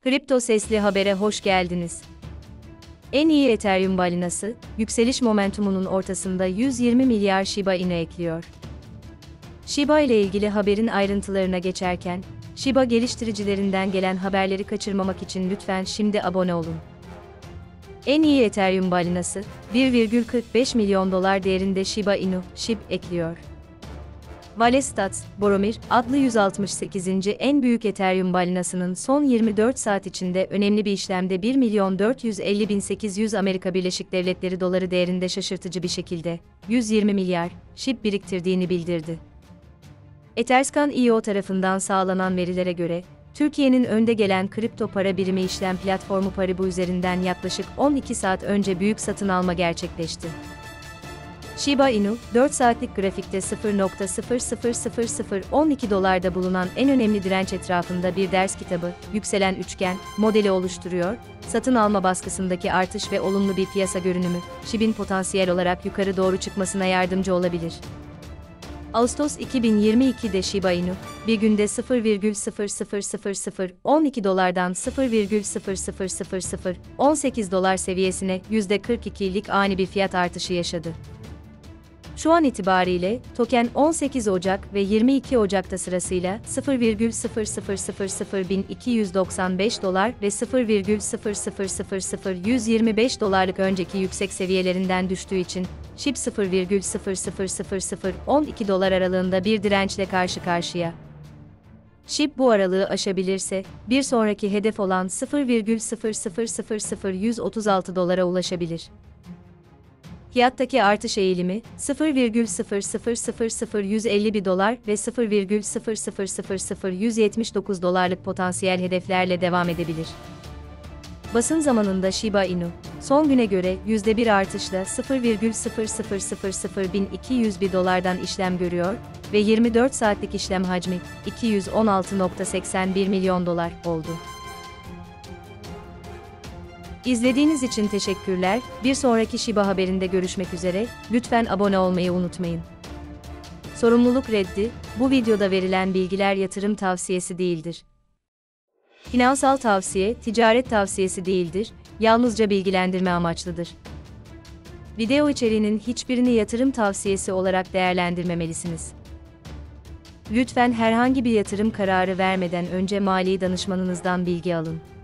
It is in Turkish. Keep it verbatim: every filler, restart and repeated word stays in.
Kripto Sesli Haber'e hoş geldiniz. En iyi Ethereum balinası, yükseliş momentumunun ortasında yüz yirmi milyar Shiba Inu ekliyor. Shiba ile ilgili haberin ayrıntılarına geçerken, Shiba geliştiricilerinden gelen haberleri kaçırmamak için lütfen şimdi abone olun. En iyi Ethereum balinası, bir virgül kırk beş milyon dolar değerinde Shiba Inu, S H I B ekliyor. Valestats, Boromir, adlı yüz altmış sekizinci en büyük Ethereum balinasının son yirmi dört saat içinde önemli bir işlemde bir milyon dört yüz elli bin sekiz yüz Amerika Birleşik Devletleri doları değerinde şaşırtıcı bir şekilde yüz yirmi milyar S H I B biriktirdiğini bildirdi. Etherscan nokta i o tarafından sağlanan verilere göre, Türkiye'nin önde gelen kripto para birimi işlem platformu Paribu üzerinden yaklaşık on iki saat önce büyük satın alma gerçekleşti. Shiba Inu, dört saatlik grafikte sıfır nokta sıfır sıfır sıfır sıfır on iki dolarda bulunan en önemli direnç etrafında bir ders kitabı, yükselen üçgen, modeli oluşturuyor, satın alma baskısındaki artış ve olumlu bir piyasa görünümü, S H I B'in potansiyel olarak yukarı doğru çıkmasına yardımcı olabilir. Ağustos iki bin yirmi iki'de Shiba Inu, bir günde sıfır virgül sıfır sıfır sıfır sıfır on iki dolardan sıfır virgül sıfır sıfır sıfır sıfır on sekiz dolar seviyesine yüzde kırk iki'lik ani bir fiyat artışı yaşadı. Şu an itibariyle, token on sekiz Ocak ve yirmi iki Ocak'ta sırasıyla sıfır virgül sıfır sıfır sıfır sıfır bin iki yüz doksan beş dolar ve sıfır virgül sıfır sıfır sıfır sıfır yüz yirmi beş dolarlık önceki yüksek seviyelerinden düştüğü için, S H I B sıfır virgül sıfır sıfır sıfır sıfır on iki dolar aralığında bir dirençle karşı karşıya. S H I B bu aralığı aşabilirse, bir sonraki hedef olan sıfır virgül sıfır sıfır sıfır sıfır yüz otuz altı dolara ulaşabilir. Fiyattaki artış eğilimi, sıfır virgül sıfır sıfır sıfır sıfır yüz elli bir dolar ve sıfır virgül sıfır sıfır sıfır sıfır yüz yetmiş dokuz dolarlık potansiyel hedeflerle devam edebilir. Basın zamanında Shiba Inu, son güne göre yüzde bir artışla sıfır virgül sıfır sıfır sıfır sıfır bin iki yüz bir dolardan işlem görüyor ve yirmi dört saatlik işlem hacmi iki yüz on altı nokta seksen bir milyon dolar oldu. İzlediğiniz için teşekkürler. Bir sonraki Shiba haberinde görüşmek üzere. Lütfen abone olmayı unutmayın. Sorumluluk reddi, bu videoda verilen bilgiler yatırım tavsiyesi değildir. Finansal tavsiye, ticaret tavsiyesi değildir, yalnızca bilgilendirme amaçlıdır. Video içeriğinin hiçbirini yatırım tavsiyesi olarak değerlendirmemelisiniz. Lütfen herhangi bir yatırım kararı vermeden önce mali danışmanınızdan bilgi alın.